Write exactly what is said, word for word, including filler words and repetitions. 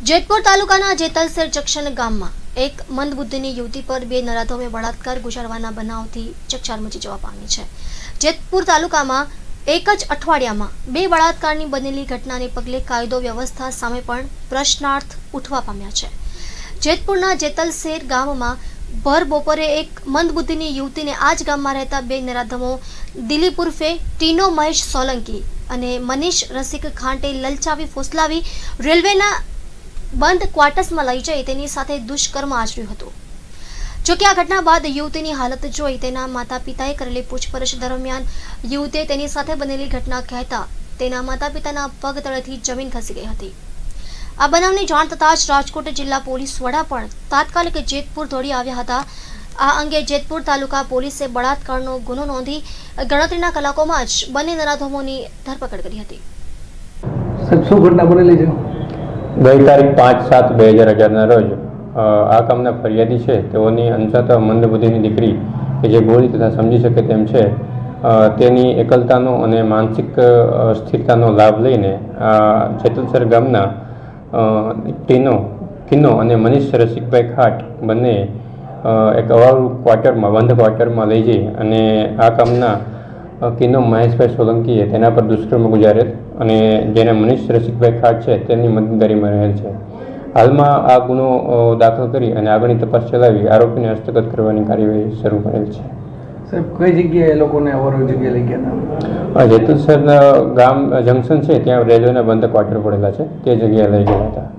જેતપુર તાલુકાના જેતલસર જંકશન ગામમાં એક મંદબુદ્ધિની યુવતી પર બે નરાધમે બળાત્કાર ગુજારવાના બનાવથી ચકચાર મચી જવા પામી છે। જેતપુર તાલુકામાં એક જ અઠવાડિયામાં બે બળાત્કારની બનેલી ઘટનાને પગલે કાયદો વ્યવસ્થા સામે પણ પ્રશ્નાર્થ ઉઠવા પામ્યા છે। જેતપુરના જેતલસેર ગામમાં ભર બપોરે એક મંદબુદ્ધિની યુવતીને આ જ ગામમાં રહેતા બે નરાધમો દિલીપ ઉર્ફે ટીનો મહેશ સોલંકી અને મનીષ રસિક ખાંટે લલચાવી ફોસલાવી રેલવેના બંધ ક્વાર્ટર્સમાં લઈ જઈ તેની સાથે દુષ્કર્મ આચર્યું હતું। જોકે આ ઘટના બાદ યુવતીની હાલત જોઈ તેના માતા પિતાએ કરેલી પૂછપરછ દરમિયાન યુવતીએ તેની સાથે બનેલી ઘટના કહેતા તેના માતા પિતાના પગ તળેથી જમીન ખસી ગઈ હતી। આ બનાવની જાણ થતાં જ રાજકોટ જિલ્લા પોલીસ વડા પણ તાત્કાલિક જેતપુર દોડી આવ્યા હતા। આ અંગે જેતપુર તાલુકા પોલીસે બળાત્કારનો ગુનો નોંધી ગણતરીના કલાકોમાં જ બંને નરાધમોની ધરપકડ કરી હતી। ગઈ તારીખ પાંચ સાત બે હજાર અગિયારના રોજ આ કામના ફરિયાદી છે તેઓની અંશતઃ મંદબુદ્ધિની દીકરી કે જે બોલી તથા સમજી શકે તેમ છે તેની એકલતાનો અને માનસિક સ્થિરતાનો લાભ લઈને જેતલસર ગામના ટીનો કિનો અને મનીષ રસિકભાઈ ખાટ બંને એક અવારું ક્વાર્ટરમાં બંધ ક્વાર્ટરમાં લઈ જઈ અને આ કામના કિનો મહેશભાઈ સોલંકીએ તેના પર દુષ્કર્મ ગુજારેલ અને જેને મનીષ રસિકભાઈ ખાટ છે તેની મદદગારીમાં રહેલ છે। હાલમાં આ ગુનો દાખલ કરી અને આગળની તપાસ ચલાવી આરોપીને હસ્તગત કરવાની કાર્યવાહી શરૂ કરેલ છે। સાહેબ, કઈ જગ્યાએ એ લોકોને અવારો જગ્યાએ લઈ ગયા હતા? જેતલસર ગામ જંકશન છે ત્યાં રેલવેના બંધ ક્વાર્ટર પડેલા છે તે જગ્યાએ લઈ ગયા હતા।